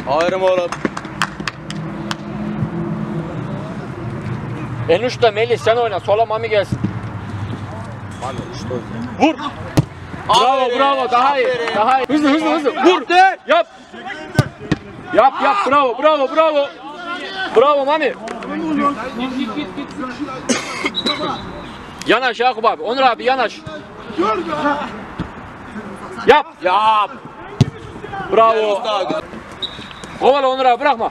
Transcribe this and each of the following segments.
Ayrım oğlum. En uçta Melih sen oyna. Sola Mami gelsin. Mami işte Vur. Bravo aferin, bravo daha iyi. aferin. Daha iyi. Hızlı hızlı hızlı. Vur. Yap. Yap yap bravo bravo bravo. Bravo Mami. Yanaş Yakup abi. Onur abi yanaş. Yap. Yap. Bravo. Kovala Onur abi bırakma.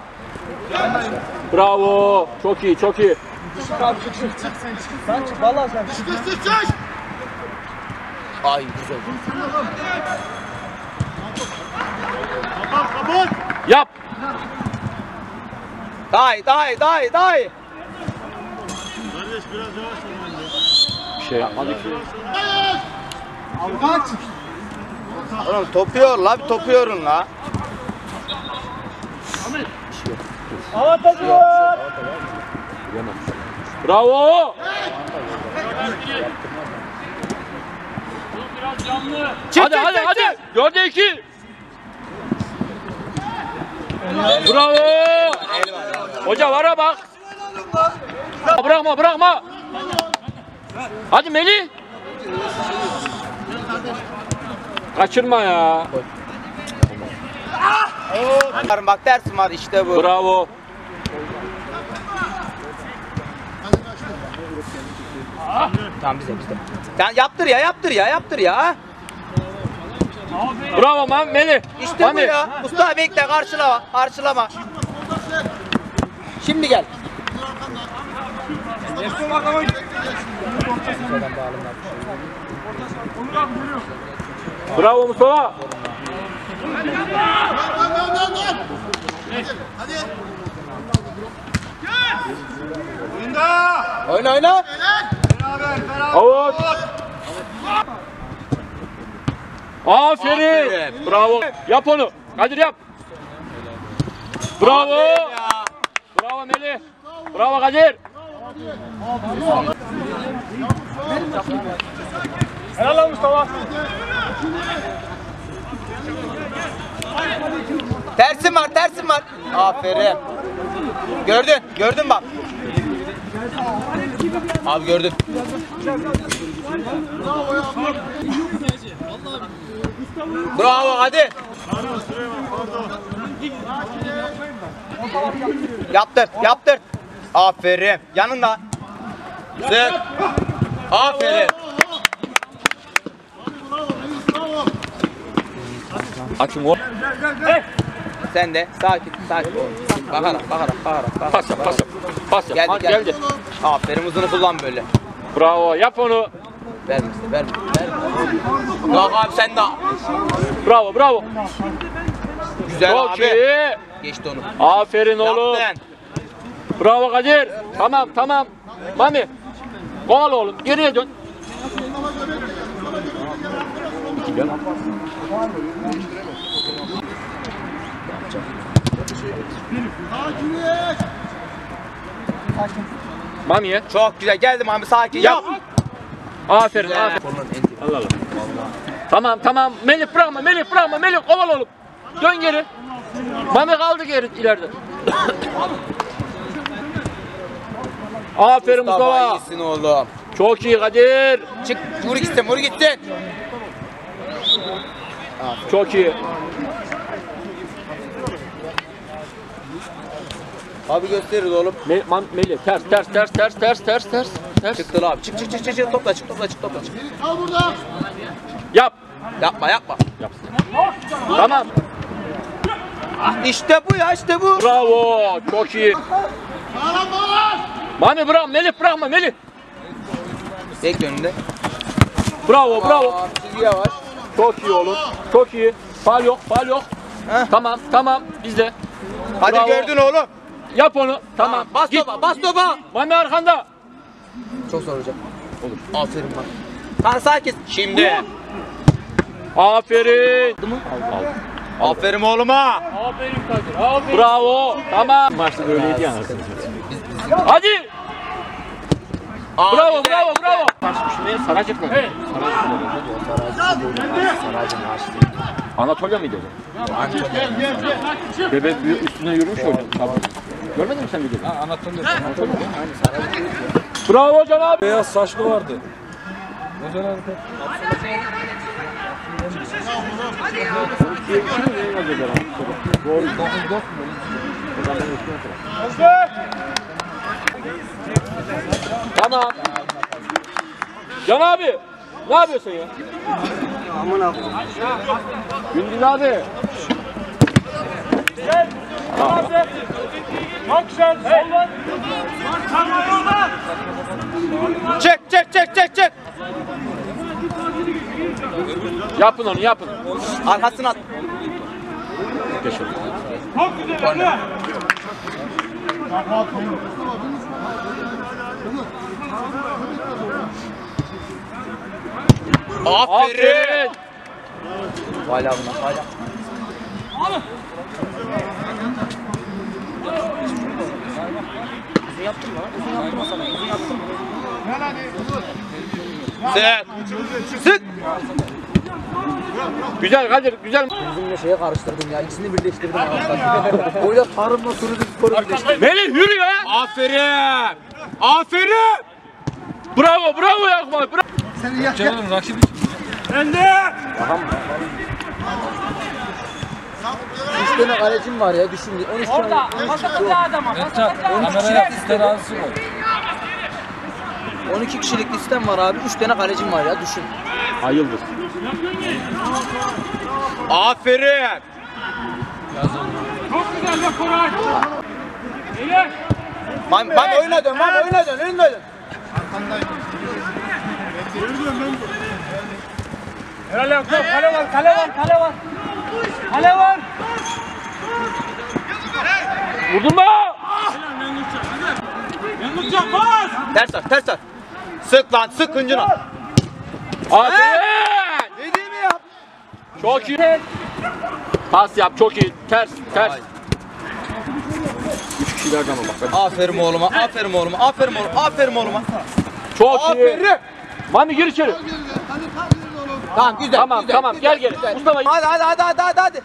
Bravo. Çok iyi çok iyi. Sen çık vallahi sen çık. Ay güzel. Yap. Daha iyi. Kardeş biraz yavaş ol. Bir şey yapmadık ki. Kaç. Oğlum topuyor la, bir topuyorsun la. Avantajı. Bravo. Hadi hadi hadi. 4'e 2. Bravo. Hoca vara bak. Bırakma bırakma. Hadi Melih. Kaçırma ya. Bak dersin var işte bu. Bravo. Tamam bizde. Sen yaptır ya. Bravo Melih. İşte Mami. bu ya. Usta bekle, karşılama. Şimdi gel. Bravo Mustafa. Oyna. Out. Aferin. Bravo. Yap onu. Kadir yap. Bravo. Bravo Melih. Bravo Kadir. Helal lan Mustafa. Tersim var. Aferin. Gördün bak. Abi gördün. Bravo hadi. Yaptır. Aferin. Yanında. Sık. Aferin. Açın o. Sen de sakin. Bakarak. Pas yap. Geldi. Aferin, uzunu kullan böyle. Bravo. Yap onu. Verme. Bak abi sen de. Bravo. Güzel Çok abi. iyi. Geçti onu. Aferin oğlum. Yaptın. Bravo Kadir. Tamam. Mami. Kovala oğlum. Geriye dön. Mami'ye. Çok güzel. Geldim abi, sakin. Yap. Aferin. Güzel. Allah. Tamam. Melih bırakma. Melih kovala oğlum. Dön geri. Mami kaldı geri ileride. Aferin Mustafa. İyisin oğlum. Çok iyi Kadir. Çık. Vur gitsin. Çok iyi. Abi gösteririz oğlum. Melih ters. Çıktı abi. Çık. Topla çık. Al burada. Yap. Yapma. Tamam. İşte bu. Bravo. Çok iyi. Bağlan. Mami bırak. Bırakma Melih. Tek önünde. Bravo. Aa, çizgi yavaş. Çok iyi oğlum. Çok iyi. Faul yok. Heh. Tamam. Bizde. Hadi Bravo. gördün oğlum. Yap onu. Tamam. Bas Git. topa. Mami arkanda. Çok zor hocam. Olur. Aferin bak. Kan sakin. Şimdi. Aferin. Aferin oğluma. Aferin Kadir. Bravo. Tamam. Maçta öyleydi yani. Hadi. Bravo. Saracık mı? Evet. Anatolia mıydı o? Bebe üstüne yürümüş orada. Görmedin mi sen videoyu? Anatolia. Bravo Can abi. Beyaz saçlı vardı. Güzel hareket. Doğru. Tamam. Can abi. Ne yapıyorsun ya? Aman Gündüz abi. Çok güzel. Soldan. Çek. Yapın onu yapın. Arkasına at. Geç onu. Çok güzel. Aferin. Hala buna. Hala. Uzun yaptın mı? Uzun yaptın mı sana? Uzun yaptın mı? Sık. Güzel Kadir güzel. Uzunla şeye karıştırdım ya. İkisini birleştirdim. Öyle tarımla sürüdüm sporu birleştirdim. Melih yürü ya. Aferin. Bravo Yakup. Bravo. Canım rakip için. Üç tane kalecim var ya düşün. 13 tane. Kameraya terazisi var. 12 kişilik listem var abi. 3 tane kalecim var ya düşün. Hayırdır. Aferin. Çok güzel be Koray. İyi. Man oyuna dön. Önüne dön. Helal Yakup. Kale var. Vurdun mu? Yanılacak bas. Ters at. Sık lan sık kıncına. Aferin. Dediğimi yap. Çok iyi. Pas yap çok iyi. Ters. 3 kişilerden ama bak. Aferin oğluma. Çok iyi. Aferin. Mami gir içeri. Tamam güzel. Tamam gel. Mustafa. Hadi.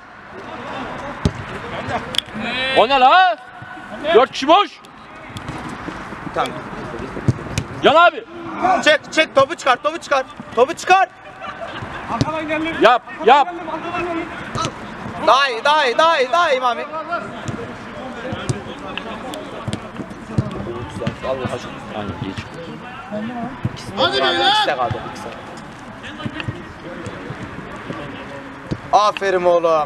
O ne la? 4 kişi boş. Tamam. Can abi. Çek topu çıkar. Arkadan geldim. Yap. Arkadan geldim. Daha iyi Mami. Allah aşkına. Aynen iyi çıktı. Hadi beyler. Kaldı. Aferin oğlum.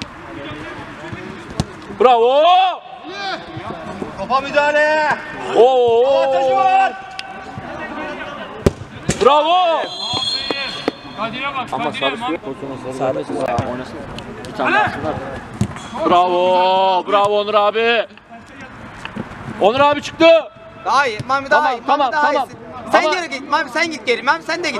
Bravo. Topa müdahale. Oo. Ateşi var. Bravo. Kadir'e bak. Ama Kadir'e sarı bak. suyu pozisyona oynasın. Bir tane daha atsınlar. Bravo Onur abi. Onur abi çıktı. Daha iyi. Mami daha iyi. Tamam. iyisin. Sen Ama- geri git. Mami sen git geri. Mami sen de git.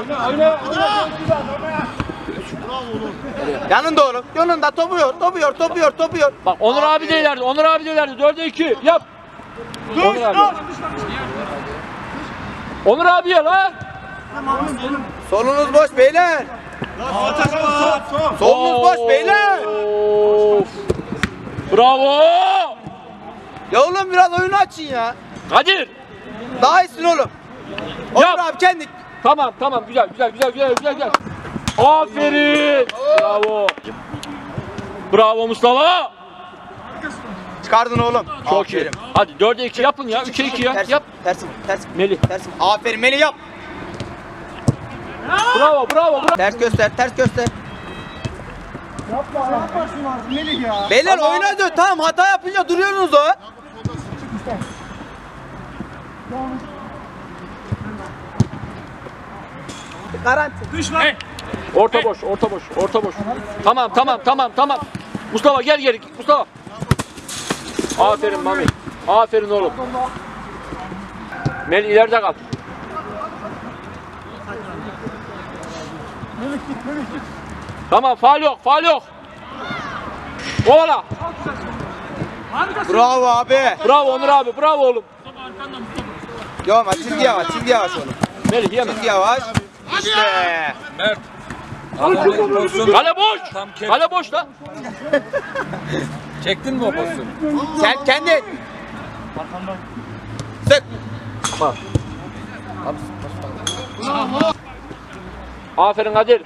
Yanında oğlum. Yanında topu yor. Bak Onur abi de ileride. 4'e 2. Yap. Onur abi. Onur abi ya la. Solunuz boş beyler. Solunuz boş beyler. Of. Bravo. Ya oğlum biraz oyunu açın ya. Kadir. Daha iyisin oğlum. Yap. Onur abi kendi. Tamam. Güzel. Aferin. Bravo Mustafa. Çıkardın oğlum. Çok iyi. Hadi 4'e 2 yapın ya. 3'e 2 ya. Yap. Tersim. Melih. Tersim. Aferin Melih yap. Bravo. Ters göster. Beyler oyuna dön. Tamam hata yapınca duruyorsunuz o. Garanti. Orta boş. Tamam. Mustafa gel geri. Mustafa. Aferin Mami. Aferin oğlum. Melih ileride kal. Tamam faul yok. Ovala. Bravo abi. Bravo Onur abi. Bravo oğlum. Çizgi yavaş oğlum. Melih yeme. Çizgi yavaş. İşte. Mert. Adamın pozisyonu. Kale boş. Tam Kale boş lan. Çektin mi o pozisyonu? Sen kendi. Sık. Aferin Kadir.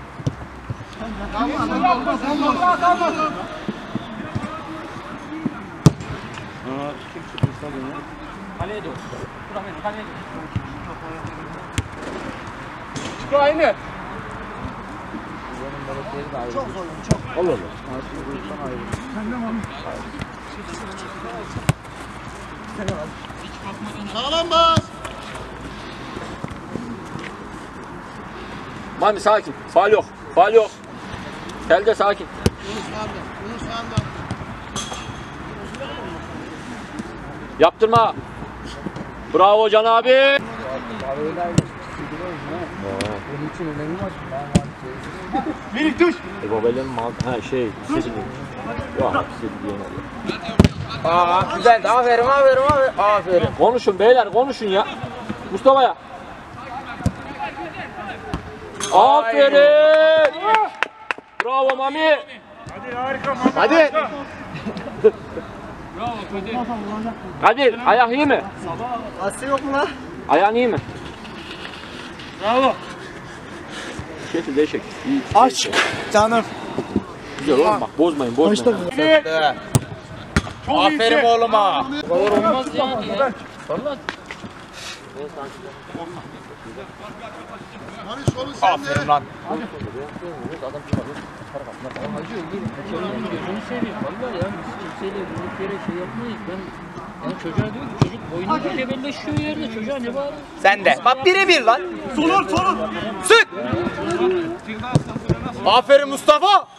Aynı. Mami sakin. Faul yok. Faul yok. Telde sakin. Yaptırma. Bravo Can abi. Minik düş. Babel'in sesi yok, sesi diyemedi. Güzeldi. Aferin. Aferin. Konuşun beyler, konuşun ya. Mustafa'ya. Aferin. Bravo Mami. Hadi harika. Hadi. Bravo Kadir. Kadir, ayak iyi mi? Aslı yok mu lan? Ayağın iyi mi? Bravo. Şekil değişik. İyi. Aç. Canım. Güzel oğlum bak, bozmayın. Aferin oğluma. Olmaz yani ya. Aferin lan. Gözünü seveyim vallahi ya biz kimseyle durduk yere şey yapmayız. Ben çocuğa diyorum ki çocuk boynunda cebelleşiyor yerde çocuğa ne bağırıyor? Sen de. Bak birebir lan. Solun. Sık. Aferin Mustafa.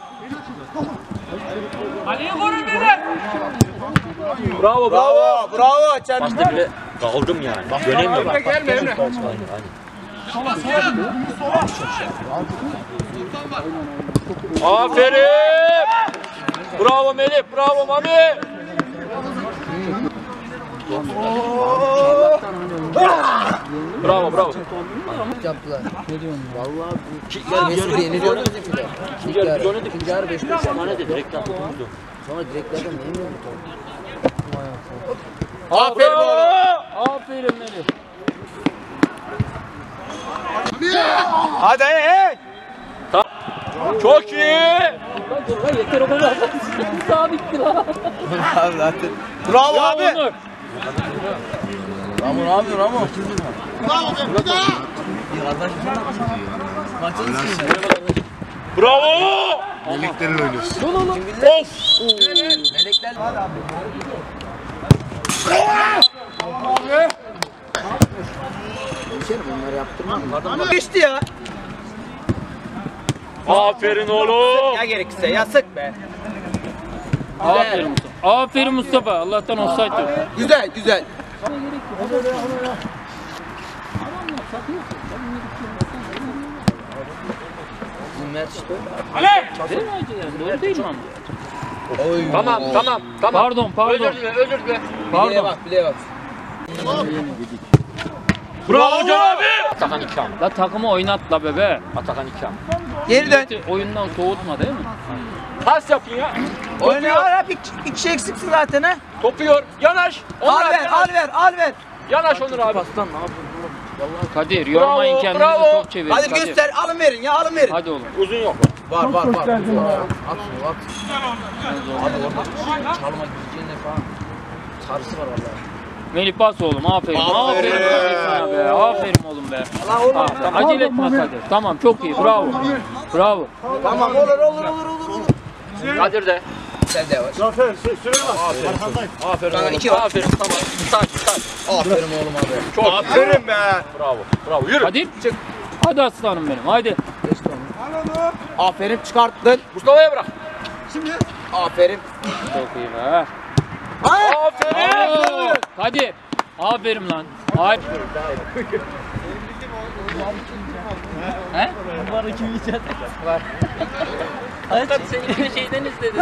Ali'yi korun beni. Bravo. Bravo. Çer. Başta bile kaldım yani. Bak dönemiyorum. Gelme Emre. Aferin. Bravo Melih, bravo Mami. Bravo. Yaptılar. Ne diyorsun? Vallahi Mesut yeniliyor bizimkiler. İkinci yarı biz oynadık. ikinci yarı 5-5 Efsane de direkten tutuldu. sonra direklerden yemiyor bu topu. Aferin oğlum. Aferin Melih. Hadi hey. Çok iyi. Lan yeter o kadar. Sağ bitti lan. Bravo Ya abi. Onur. Bravo. Meleklerle oynuyorsun. Of. Melekler. Bunları yaptırmam. Geçti ya. Aferin oğlum. Ya gerekirse ya sık be. Aferin Mustafa. Aferin Mustafa. Allah'tan offside yok. Güzel. Mert işte. Ali. Değil mi hacı yani? Doğru değil mi ama? Tamam. Pardon. Özür dile. Pardon. Bileğe bak. Bravo Can abi. Atakan 2 am. La takımı oynat la bebe. Atakan 2 am. Geri dön. Oyundan soğutma değil mi? Pas yapın ya. Oyna ya. Bir kişi eksiksin zaten ha. Topu yor. Yanaş. Onur abi, yanaş. Al ver. Yanaş Onur abi. Kadir yormayın kendinizi bravo. top çevirin. Hadi Kadir. göster. Alın verin. Hadi oğlum. Uzun yok. Var. At şunu. Çalma gideceğine falan. Sarısı var vallahi. Melih bas oğlum aferin. Aferin. Aferin sana be. Aferin oğlum be. Allah oğlum. Tamam, acele etme Kadir. Tamam çok iyi. Bravo. Bravo. Tamam olur. Kadir de. Sen de var. Zafer süre bak. Aferin Bana oğlum. 2 var. Aferin. Tamam. Sakin. Aferin oğlum abi. Çok Aferin be. Bravo. Yürü. Kadir. Hadi aslanım benim. Hadi. Aferin çıkarttın. Mustafa'ya bırak. Aferin. Çok iyi be. Aferin. Oo, Kadir. Aferin lan. Ay. He? Var kim yiyecek? Var. Hadi seni şeyden istedi.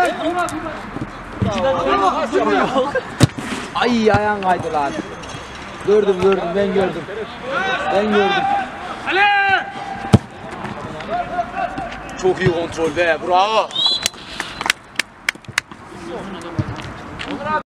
Ay ayağın kaydı lan. Gördüm ben gördüm. Ali. Çok iyi kontrol be. Bravo.